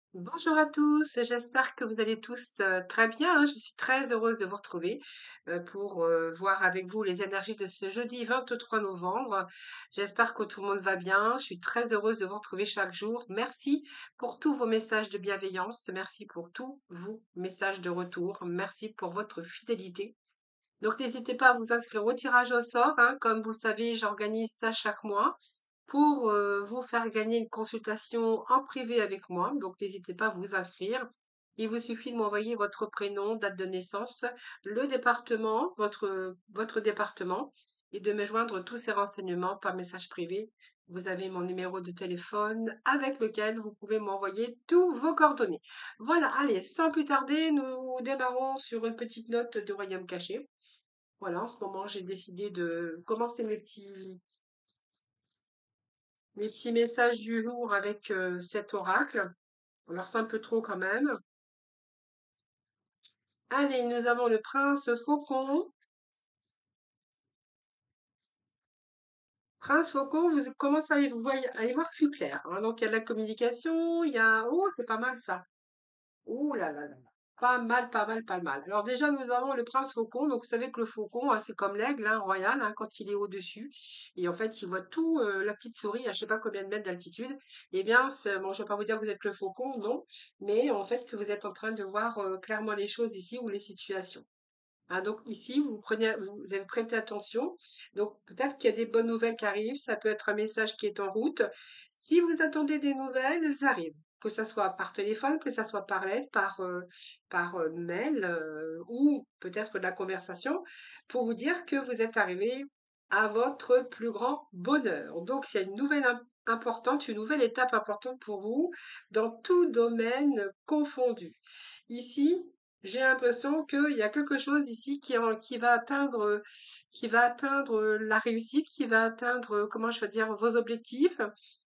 Bonjour à tous, j'espère que vous allez tous très bien, hein. Je suis très heureuse de vous retrouver pour voir avec vous les énergies de ce jeudi 23 novembre. J'espère que tout le monde va bien. Je suis très heureuse de vous retrouver chaque jour. Merci pour tous vos messages de bienveillance. Merci pour tous vos messages de retour. Merci pour votre fidélité. Donc n'hésitez pas à vous inscrire au tirage au sort, hein. Comme vous le savez, j'organise ça chaque mois pour vous faire gagner une consultation en privé avec moi. Donc n'hésitez pas à vous inscrire. Il vous suffit de m'envoyer votre prénom, date de naissance, le département, votre département, et de me joindre tous ces renseignements par message privé. Vous avez mon numéro de téléphone avec lequel vous pouvez m'envoyer tous vos coordonnées. Voilà, allez, sans plus tarder, nous démarrons sur une petite note de Royaume caché. Voilà, en ce moment, j'ai décidé de commencer mes petits messages du jour avec cet oracle. Alors, c'est un peu trop quand même. Allez, nous avons le prince faucon. Prince faucon, vous commencez à y voir plus clair, hein. Donc, il y a de la communication, il y a... Oh, c'est pas mal ça. Ouh là là là là. Pas mal, pas mal, pas mal. Alors déjà, nous avons le prince faucon. Donc, vous savez que le faucon, hein, c'est comme l'aigle, hein, royal, hein, quand il est au-dessus. Et en fait, il voit tout, la petite souris à je sais pas combien de mètres d'altitude. Eh bien, bon, je vais pas vous dire que vous êtes le faucon, non. Mais en fait, vous êtes en train de voir clairement les choses ici ou les situations. Hein, donc ici, vous avez prêté attention. Donc peut-être qu'il y a des bonnes nouvelles qui arrivent. Ça peut être un message qui est en route. Si vous attendez des nouvelles, elles arrivent. Que ça soit par téléphone, que ça soit par lettre, par mail ou peut-être de la conversation, pour vous dire que vous êtes arrivé à votre plus grand bonheur. Donc c'est une nouvelle importante, une nouvelle étape importante pour vous dans tout domaine confondu. Ici, j'ai l'impression qu'il y a quelque chose ici qui va atteindre la réussite, qui va atteindre, comment je vais dire, vos objectifs,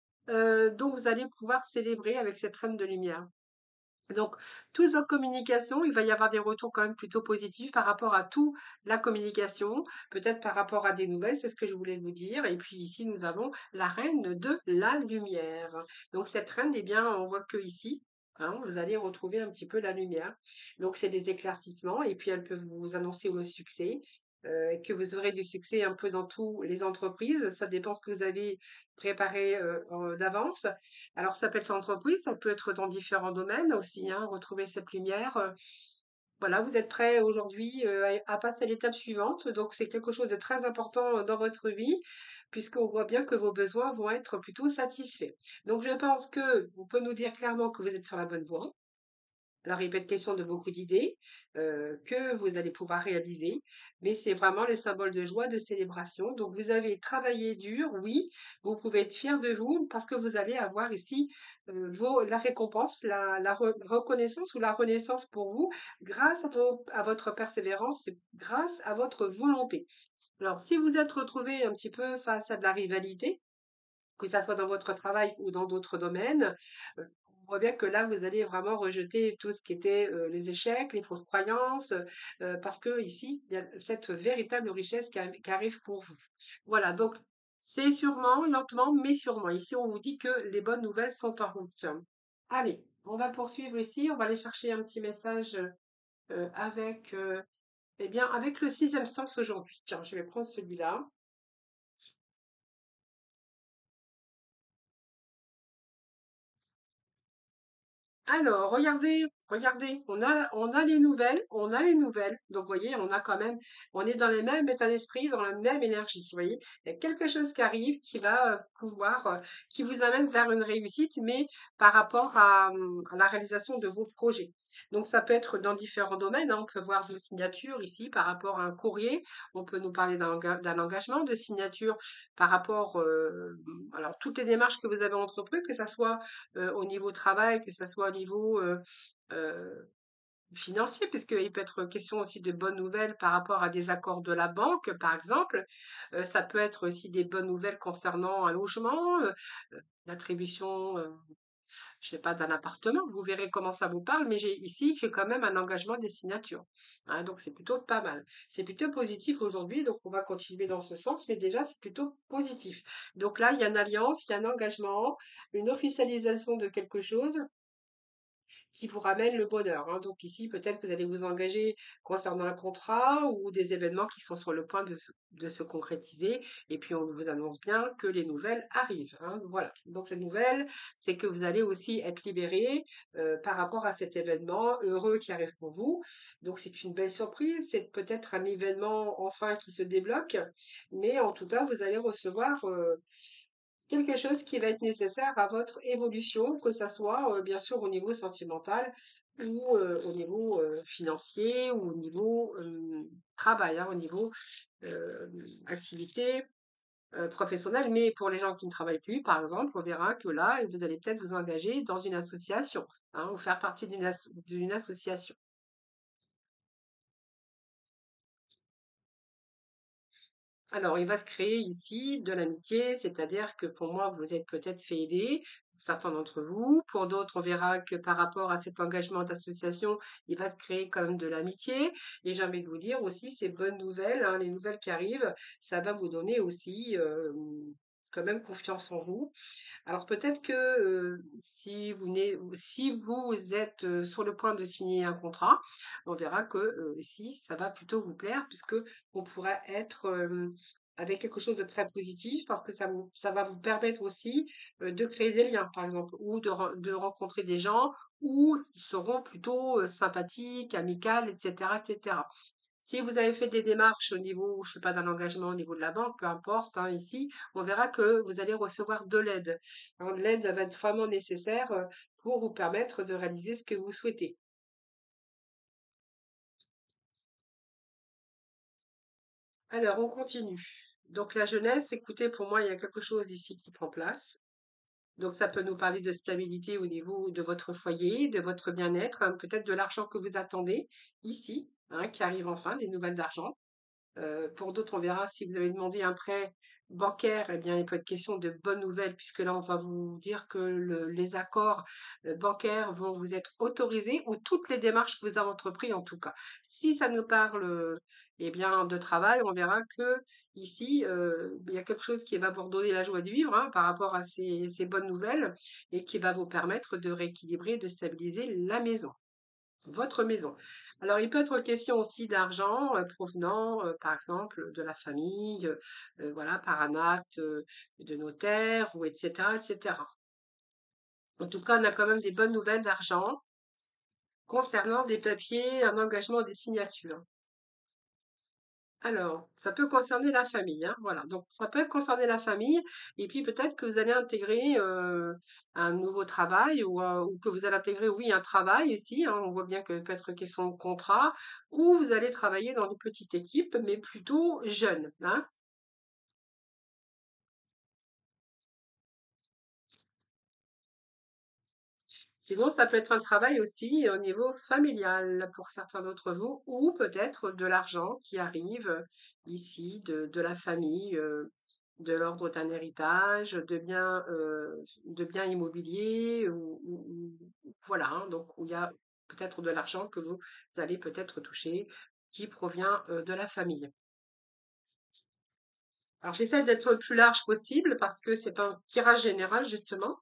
dont vous allez pouvoir célébrer avec cette flamme de lumière. Donc, toute votre communication, il va y avoir des retours quand même plutôt positifs par rapport à tout la communication, peut-être par rapport à des nouvelles, c'est ce que je voulais vous dire. Et puis ici, nous avons la reine de la lumière. Donc, cette reine, eh bien, on voit que ici, hein, vous allez retrouver un petit peu la lumière. Donc, c'est des éclaircissements et puis elle peut vous annoncer le succès. Que vous aurez du succès un peu dans toutes les entreprises. Ça dépend ce que vous avez préparé d'avance. Alors, ça peut être l'entreprise, ça peut être dans différents domaines aussi, hein, retrouver cette lumière. Voilà, vous êtes prêt aujourd'hui à passer à l'étape suivante. Donc, c'est quelque chose de très important dans votre vie, puisqu'on voit bien que vos besoins vont être plutôt satisfaits. Donc, je pense que on peut nous dire clairement que vous êtes sur la bonne voie. Alors, il peut être question de beaucoup d'idées que vous allez pouvoir réaliser, mais c'est vraiment le symbole de joie, de célébration. Donc, vous avez travaillé dur, oui, vous pouvez être fier de vous parce que vous allez avoir ici la récompense, la reconnaissance ou la renaissance pour vous grâce à votre persévérance, grâce à votre volonté. Alors, si vous êtes retrouvé un petit peu face à de la rivalité, que ça soit dans votre travail ou dans d'autres domaines, on voit bien que là, vous allez vraiment rejeter tout ce qui était les échecs, les fausses croyances, parce que ici, il y a cette véritable richesse qui arrive pour vous. Voilà, donc c'est sûrement, lentement, mais sûrement. Ici, on vous dit que les bonnes nouvelles sont en route. Allez, on va poursuivre ici. On va aller chercher un petit message eh bien, avec le sixième sens aujourd'hui. Tiens, je vais prendre celui-là. Alors, regardez, regardez, on a les nouvelles, on a les nouvelles. Donc, vous voyez, on a quand même, on est dans le même état d'esprit, dans la même énergie. Vous voyez, il y a quelque chose qui arrive qui va qui vous amène vers une réussite, mais par rapport à la réalisation de vos projets. Donc, ça peut être dans différents domaines, hein. On peut voir des signatures ici par rapport à un courrier. On peut nous parler d'un engagement de signature par rapport, alors, toutes les démarches que vous avez entreprises, que ça soit au niveau travail, que ça soit au niveau euh, financier, puisqu'il peut être question aussi de bonnes nouvelles par rapport à des accords de la banque, par exemple. Ça peut être aussi des bonnes nouvelles concernant un logement, l'attribution, je sais pas, d'un appartement. Vous verrez comment ça vous parle, mais j'ai quand même un engagement des signatures. Hein, donc c'est plutôt pas mal. C'est plutôt positif aujourd'hui, donc on va continuer dans ce sens, mais déjà c'est plutôt positif. Donc là, il y a une alliance, il y a un engagement, une officialisation de quelque chose. qui vous ramène le bonheur, hein. Donc ici, peut-être que vous allez vous engager concernant un contrat ou des événements qui sont sur le point de se concrétiser. Et puis, on vous annonce bien que les nouvelles arrivent, hein. Voilà. Donc, les nouvelles, c'est que vous allez aussi être libéré par rapport à cet événement heureux qui arrive pour vous. Donc, c'est une belle surprise. C'est peut-être un événement enfin qui se débloque. Mais en tout cas, vous allez recevoir quelque chose qui va être nécessaire à votre évolution, que ça soit bien sûr au niveau sentimental ou au niveau financier ou au niveau travail, hein, au niveau euh, activité professionnelle. Mais pour les gens qui ne travaillent plus, par exemple, on verra que là, vous allez peut-être vous engager dans une association, hein, ou faire partie d'une association. Alors, il va se créer ici de l'amitié, c'est-à-dire que pour moi, vous êtes peut-être fait aider, pour certains d'entre vous. Pour d'autres, on verra que par rapport à cet engagement d'association, il va se créer quand même de l'amitié. Et j'ai envie de vous dire aussi, ces bonnes nouvelles, hein, les nouvelles qui arrivent, ça va vous donner aussi quand même confiance en vous. Alors peut-être que si vous êtes sur le point de signer un contrat, on verra que ici, ça va plutôt vous plaire puisque on pourra être avec quelque chose de très positif parce que ça va vous permettre aussi de créer des liens, par exemple, ou de rencontrer des gens ou seront plutôt sympathiques, amicales, etc., etc. Si vous avez fait des démarches au niveau, je sais pas, d'un engagement au niveau de la banque, peu importe, hein, ici, on verra que vous allez recevoir de l'aide. Alors, l'aide va être vraiment nécessaire pour vous permettre de réaliser ce que vous souhaitez. Alors, on continue. Donc, la jeunesse, écoutez, pour moi, il y a quelque chose ici qui prend place. Donc, ça peut nous parler de stabilité au niveau de votre foyer, de votre bien-être, hein, peut-être de l'argent que vous attendez ici, hein, qui arrive enfin, des nouvelles d'argent. Pour d'autres, on verra si vous avez demandé un prêt bancaire, eh bien, il peut être question de bonnes nouvelles, puisque là, on va vous dire que les accords bancaires vont vous être autorisés ou toutes les démarches que vous avez entreprises en tout cas. Si ça nous parle eh bien, de travail, on verra que ici, il y a quelque chose qui va vous redonner la joie de vivre, hein, par rapport à ces bonnes nouvelles et qui va vous permettre de rééquilibrer, de stabiliser la maison, votre maison. Alors, il peut être question aussi d'argent provenant, par exemple, de la famille, voilà, par un acte de notaire, ou etc., etc. En tout cas, on a quand même des bonnes nouvelles d'argent concernant des papiers, un engagement, des signatures. Alors, ça peut concerner la famille, hein, voilà. Donc, ça peut concerner la famille, et puis peut-être que vous allez intégrer un nouveau travail, ou que vous allez intégrer, oui, un travail aussi, hein. On voit bien que peut être question de contrat, ou vous allez travailler dans une petite équipe, mais plutôt jeune, hein. Sinon, ça peut être un travail aussi au niveau familial pour certains d'entre vous, ou peut-être de l'argent qui arrive ici de la famille, de l'ordre d'un héritage, de biens immobiliers, voilà, hein, donc où il y a peut-être de l'argent que vous allez peut-être toucher qui provient de la famille. Alors, j'essaie d'être le plus large possible parce que c'est un tirage général, justement.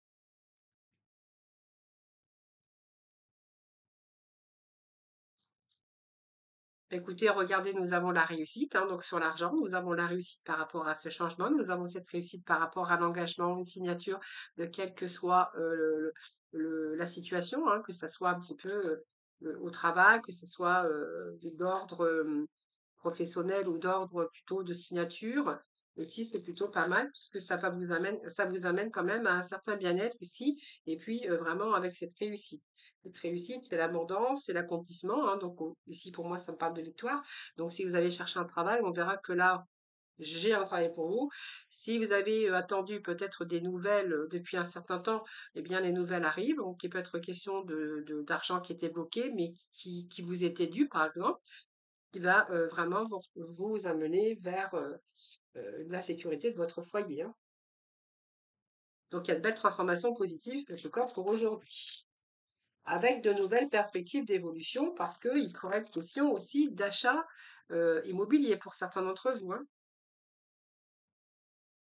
Écoutez, regardez, nous avons la réussite, hein, donc sur l'argent, nous avons la réussite par rapport à ce changement, nous avons cette réussite par rapport à l'engagement, une signature de quelle que soit la situation, hein, que ce soit un petit peu au travail, que ce soit d'ordre professionnel ou d'ordre plutôt de signature. Ici, c'est plutôt pas mal puisque ça vous amène quand même à un certain bien-être ici, et puis vraiment avec cette réussite. Cette réussite, c'est l'abondance, c'est l'accomplissement, hein. Donc ici, pour moi, ça me parle de victoire. Donc si vous avez cherché un travail, on verra que là, j'ai un travail pour vous. Si vous avez attendu peut-être des nouvelles depuis un certain temps, eh bien les nouvelles arrivent. Donc il peut être question d'argent qui était bloqué, mais qui vous était dû, par exemple, qui va vraiment vous amener vers la sécurité de votre foyer, hein. Donc il y a de belles transformations positives, en tout cas pour aujourd'hui, avec de nouvelles perspectives d'évolution, parce qu'il pourrait être question aussi d'achat immobilier pour certains d'entre vous, hein.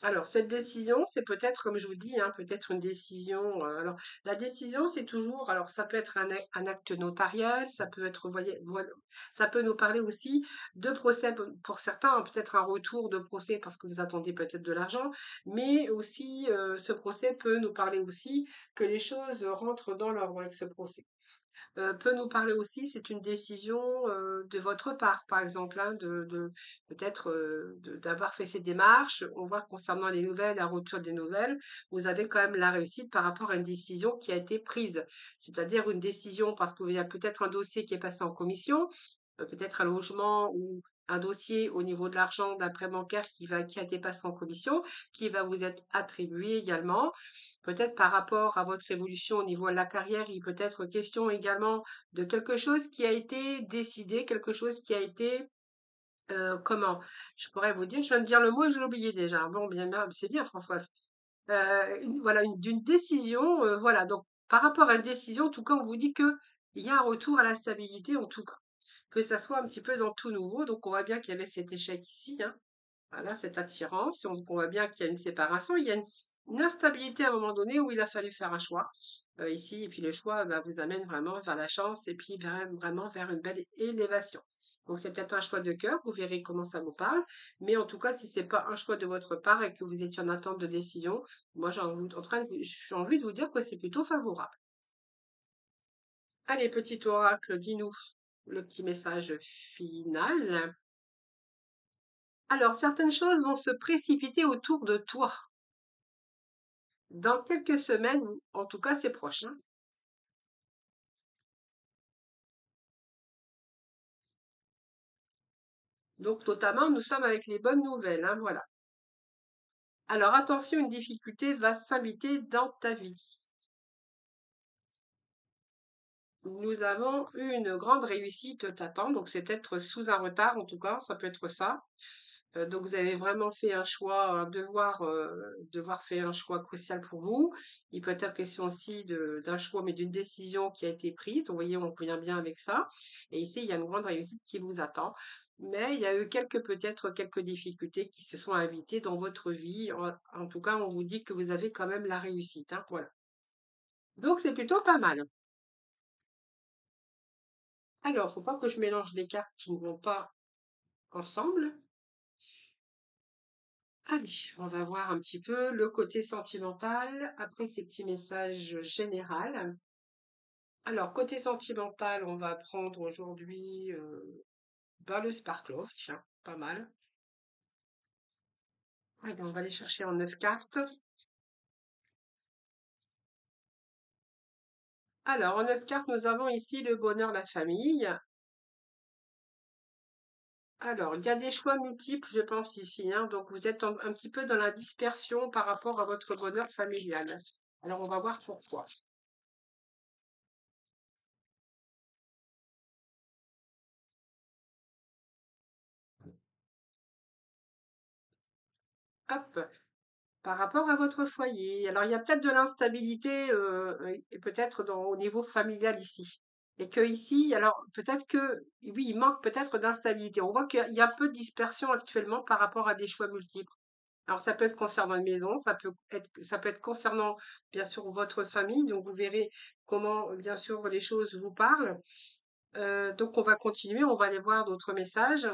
Alors, cette décision, c'est peut-être, comme je vous dis, hein, peut-être une décision. Alors, la décision, c'est toujours, alors ça peut être un acte notarial, ça peut être, voyez, voilà, ça peut nous parler aussi de procès pour certains, hein, peut-être un retour de procès parce que vous attendez peut-être de l'argent, mais aussi ce procès peut nous parler aussi que les choses rentrent dans l'ordre avec ce procès. Peut nous parler aussi, c'est une décision de votre part, par exemple, hein, peut-être d'avoir fait ces démarches. On voit concernant les nouvelles, la rupture des nouvelles, vous avez quand même la réussite par rapport à une décision qui a été prise. C'est-à-dire une décision parce qu'il y a peut-être un dossier qui est passé en commission, peut-être un logement ou un dossier au niveau de l'argent d'un prêt bancaire qui a été passé en commission, qui va vous être attribué également. Peut-être par rapport à votre évolution au niveau de la carrière, il peut être question également de quelque chose qui a été décidé, quelque chose qui a été, comment? Je pourrais vous dire, je viens de dire le mot et je l'ai oublié déjà. Bon, bien, c'est bien, Françoise. Voilà, d'une décision, voilà. Donc, par rapport à une décision, en tout cas, on vous dit que il y a un retour à la stabilité, en tout cas. Que ça soit un petit peu dans tout nouveau. Donc, on voit bien qu'il y avait cet échec ici, hein. Voilà, cette attirance. On voit bien qu'il y a une séparation. Il y a une instabilité à un moment donné où il a fallu faire un choix ici. Et puis le choix bah, vous amène vraiment vers la chance et puis vraiment vers une belle élévation. Donc c'est peut-être un choix de cœur. Vous verrez comment ça vous parle. Mais en tout cas, si c'est pas un choix de votre part et que vous étiez en attente de décision, moi j'ai envie de vous dire que c'est plutôt favorable. Allez, petit oracle, dis-nous le petit message final. Alors, certaines choses vont se précipiter autour de toi. Dans quelques semaines, ou en tout cas c'est proche, hein. Donc notamment, nous sommes avec les bonnes nouvelles, hein, voilà. Alors attention, une difficulté va s'inviter dans ta vie. Nous avons eu une grande réussite t'attend, donc c'est peut-être sous un retard en tout cas, ça peut être ça. Donc vous avez vraiment fait un choix, devoir faire un choix crucial pour vous. Il peut être question aussi d'un choix, mais d'une décision qui a été prise. Vous voyez, on convient bien avec ça. Et ici, il y a une grande réussite qui vous attend. Mais il y a eu peut-être quelques difficultés qui se sont invitées dans votre vie. En tout cas, on vous dit que vous avez quand même la réussite, hein, voilà. Donc c'est plutôt pas mal. Alors, faut pas que je mélange les cartes qui ne vont pas ensemble. Allez, on va voir un petit peu le côté sentimental après ces petits messages généraux. Alors, côté sentimental, on va prendre aujourd'hui le Sparklove, tiens, pas mal. Allez, on va aller chercher en 9 cartes. Alors, en 9 cartes, nous avons ici le bonheur, la famille. Alors, il y a des choix multiples, je pense, ici, hein, donc vous êtes un petit peu dans la dispersion par rapport à votre bonheur familial. Alors, on va voir pourquoi. Hop, par rapport à votre foyer. Alors, il y a peut-être de l'instabilité et peut-être au niveau familial ici. Et que ici, alors peut-être que, oui, il manque peut-être d'instabilité. On voit qu'il y a un peu de dispersion actuellement par rapport à des choix multiples. Alors, ça peut être concernant une maison, ça peut être concernant, bien sûr, votre famille. Donc, vous verrez comment, bien sûr, les choses vous parlent. Donc, on va continuer, on va aller voir d'autres messages.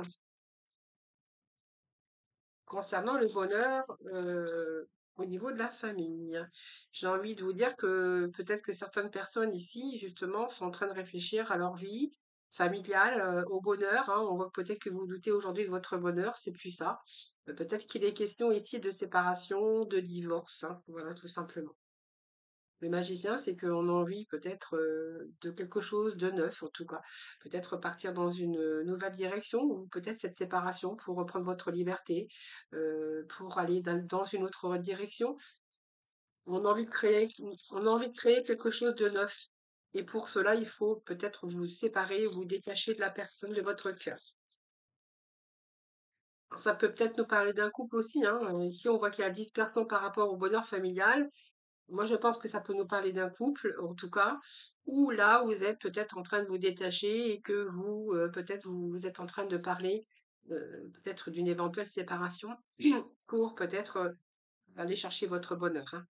Concernant le bonheur, au niveau de la famille, j'ai envie de vous dire que peut-être que certaines personnes ici, justement, sont en train de réfléchir à leur vie familiale, au bonheur, hein. On voit que peut-être que vous doutez aujourd'hui de votre bonheur, c'est plus ça. Peut-être qu'il est question ici de séparation, de divorce, hein, voilà, tout simplement. Le magicien, c'est qu'on a envie peut-être de quelque chose de neuf, en tout cas. Peut-être partir dans une nouvelle direction ou peut-être cette séparation pour reprendre votre liberté, pour aller dans une autre direction. On a envie de créer, on a envie de créer quelque chose de neuf. Et pour cela, il faut peut-être vous séparer, vous détacher de la personne de votre cœur. Ça peut peut-être nous parler d'un couple aussi, hein. Ici, on voit qu'il y a dispersion par rapport au bonheur familial. Moi, je pense que ça peut nous parler d'un couple, en tout cas, où là, vous êtes peut-être en train de vous détacher et que vous, peut-être, vous êtes en train de parler peut-être d'une éventuelle séparation pour peut-être Allez chercher votre bonheur, hein.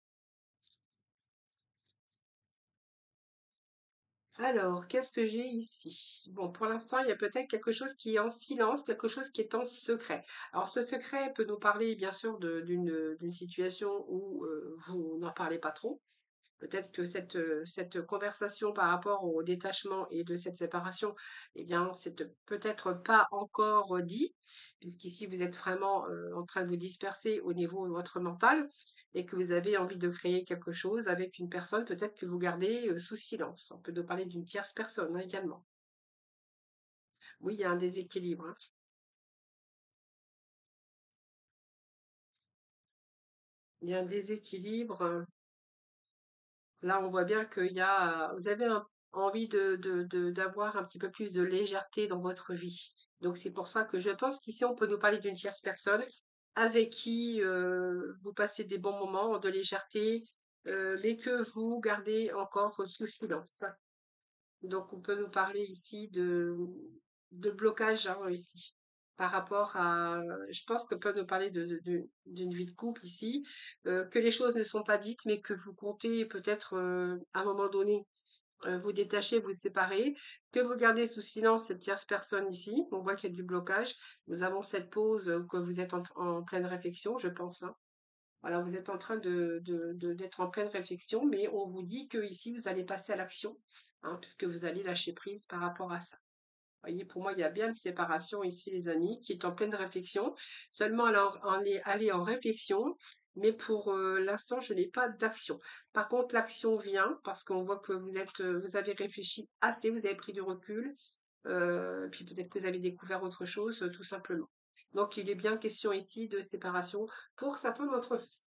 Alors, qu'est-ce que j'ai ici? Bon, pour l'instant, il y a peut-être quelque chose qui est en silence, quelque chose qui est en secret. Alors, ce secret peut nous parler, bien sûr, d'une situation où vous n'en parlez pas trop. Peut-être que cette conversation par rapport au détachement et de cette séparation, eh bien, c'est peut-être pas encore dit, puisqu'ici vous êtes vraiment en train de vous disperser au niveau de votre mental et que vous avez envie de créer quelque chose avec une personne peut-être que vous gardez sous silence. On peut nous parler d'une tierce personne, hein, également. Oui, il y a un déséquilibre, hein. Il y a un déséquilibre. Là, on voit bien qu'il y a, vous avez envie d'avoir un petit peu plus de légèreté dans votre vie. Donc, c'est pour ça que je pense qu'ici, on peut nous parler d'une tierce personne avec qui vous passez des bons moments de légèreté, mais que vous gardez encore sous silence. Donc, on peut nous parler ici de blocage, hein, ici, par rapport à, je pense qu'on peut nous parler d'une vie de couple ici, que les choses ne sont pas dites, mais que vous comptez peut-être à un moment donné vous détacher, vous séparer, que vous gardez sous silence cette tierce personne ici. On voit qu'il y a du blocage. Nous avons cette pause que vous êtes en pleine réflexion, je pense, hein. Voilà, vous êtes en train d'être en pleine réflexion, mais on vous dit que ici vous allez passer à l'action, hein, puisque vous allez lâcher prise par rapport à ça. Vous voyez, pour moi, il y a bien une séparation ici, les amis, qui est en pleine réflexion. Seulement, alors, aller en réflexion, mais pour l'instant, je n'ai pas d'action. Par contre, l'action vient parce qu'on voit que vous avez réfléchi assez, vous avez pris du recul, puis peut-être que vous avez découvert autre chose, tout simplement. Donc, il est bien question ici de séparation pour certains d'entre vous.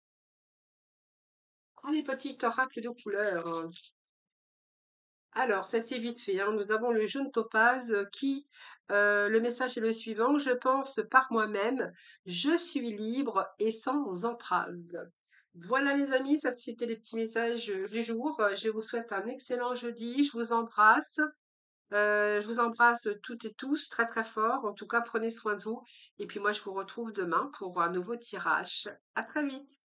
Ah, les petits oracles de couleur, hein. Alors, ça c'est vite fait, hein. Nous avons le jaune topaz qui, le message est le suivant: je pense par moi-même, je suis libre et sans entrave. Voilà les amis, ça c'était les petits messages du jour. Je vous souhaite un excellent jeudi, je vous embrasse. Je vous embrasse toutes et tous très très fort. En tout cas, prenez soin de vous. Et puis moi, je vous retrouve demain pour un nouveau tirage. À très vite.